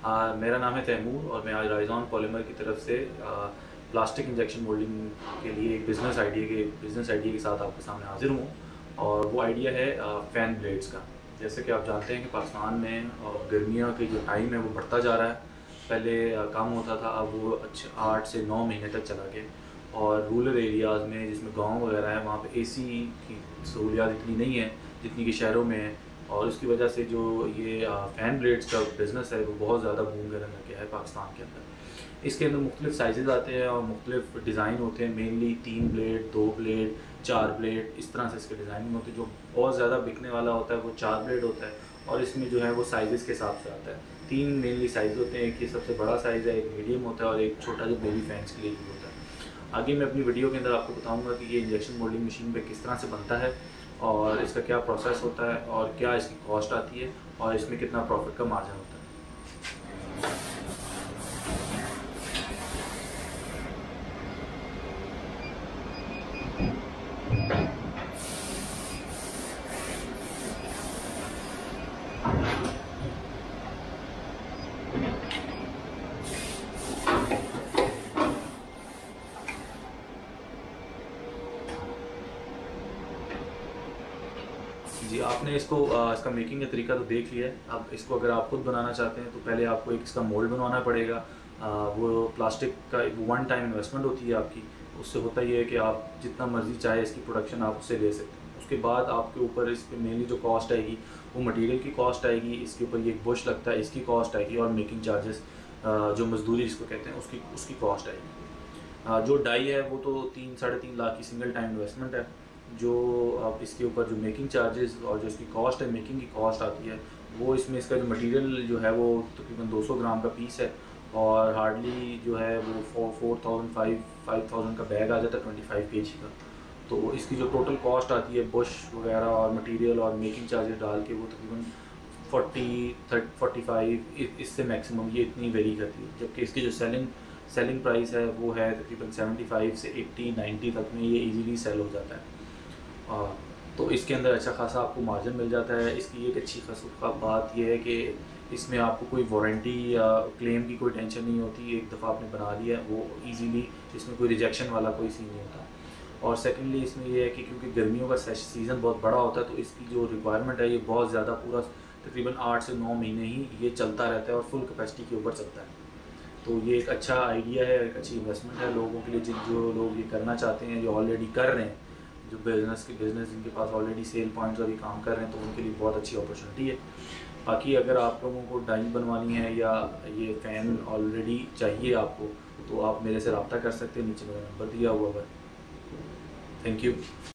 मेरा नाम है तैमूर और मैं आज राइजॉन पॉलीमर की तरफ से प्लास्टिक इंजेक्शन मोल्डिंग के लिए एक बिज़नेस आइडिया के साथ आपके सामने हाजिर हूँ। और वो आइडिया है फ़ैन ब्लेड्स का। जैसे कि आप जानते हैं कि पाकिस्तान में गर्मियों के जो टाइम है वो बढ़ता जा रहा है। पहले कम होता था, अब वो 8 से 9 महीने तक चला गया। और रूरल एरियाज़ में जिसमें गाँव वगैरह है वहाँ पे एसी की सहूलियात इतनी नहीं है जितनी कि शहरों में है। और उसकी वजह से जो ये फ़ैन ब्लेड्स का बिज़नेस है वो बहुत ज़्यादा बूम करने लग गया है पाकिस्तान के अंदर। इसके अंदर मुख्तलिफ़ साइज़ आते हैं और मुख्तलिफ़ डिज़ाइन होते हैं। मेनली 3 ब्लेड, 2 ब्लेड, 4 ब्लेड, इस तरह से इसके डिज़ाइनिंग होती है। जो बहुत ज़्यादा बिकने वाला होता है वो 4 ब्लेड होता है और इसमें जो है वो साइज़ के हिसाब से आता है। 3 मेनली साइज़ होते हैं, एक ये सबसे बड़ा साइज़ है, एक मीडियम होता है और एक छोटा जो बेबी फैंस के लिए यूज़ होता है। आगे मैं अपनी वीडियो के अंदर आपको बताऊँगा कि ये इंजेक्शन मोल्डिंग मशीन पे किस तरह से बनता है और इसका क्या प्रोसेस होता है और क्या इसकी कॉस्ट आती है और इसमें कितना प्रॉफिट का मार्जिन होता है। जी, आपने इसका मेकिंग का तरीका तो देख लिया है। अब इसको अगर आप खुद बनाना चाहते हैं तो पहले आपको एक इसका मोल्ड बनवाना पड़ेगा। वो प्लास्टिक का एक वन टाइम इन्वेस्टमेंट होती है आपकी। उससे होता ये है कि आप जितना मर्ज़ी चाहे इसकी प्रोडक्शन आप उससे ले सकते हैं। उसके बाद आपके ऊपर इस पर मेनली जो कॉस्ट आएगी वो मटेरियल की कॉस्ट आएगी, इसके ऊपर ये एक बुश लगता है इसकी कॉस्ट आएगी और मेकिंग चार्जेस जो मजदूरी जिसको कहते हैं उसकी कॉस्ट आएगी। जो डाई है वो तो 3-3.5 लाख की सिंगल टाइम इन्वेस्टमेंट है। जो अब इसके ऊपर जो मेकिंग चार्जेस और जो इसकी कॉस्ट है, मेकिंग की कॉस्ट आती है, वो इसमें इसका जो मटेरियल जो है वो तकरीबन 200 ग्राम का पीस है और हार्डली जो है वो 4,000-5,000 का बैग आ जाता है 25 kg का। तो इसकी जो टोटल कॉस्ट आती है बुश वगैरह और मटेरियल और मेकिंग चार्जेस डाल के वो तकरीबन 45 इससे मैक्सिमम ये इतनी वेरी करती है। जबकि इसकी जो सेलिंग प्राइस है वो है तकरीबन 75 से 80-90 तक में ये इजीली सेल हो जाता है। तो इसके अंदर अच्छा खासा आपको मार्जिन मिल जाता है। इसकी एक अच्छी खासी बात यह है कि इसमें आपको कोई वारंटी या क्लेम की कोई टेंशन नहीं होती। एक दफ़ा आपने बना लिया वो इजीली, इसमें कोई रिजेक्शन वाला कोई सीन नहीं होता। और सेकेंडली इसमें यह है कि क्योंकि गर्मियों का सीज़न बहुत बड़ा होता है तो इसकी जो रिक्वायरमेंट है ये बहुत ज़्यादा पूरा तकरीबन 8 से 9 महीने ही ये चलता रहता है और फुल कैपेसिटी के ऊपर चलता है। तो ये एक अच्छा आइडिया है, एक अच्छी इन्वेस्टमेंट है लोगों के लिए जो लोग ये करना चाहते हैं, जो ऑलरेडी कर रहे हैं, जो बिज़नेस जिनके पास ऑलरेडी सेल पॉइंट्स अभी काम कर रहे हैं, तो उनके लिए बहुत अच्छी अपॉर्चुनिटी है। बाकी अगर आप लोगों को डाई बनवानी है या ये फ़ैन ऑलरेडी चाहिए आपको तो आप मेरे से रब्ता कर सकते हैं, नीचे मेरा नंबर दिया हुआ है। Thank you.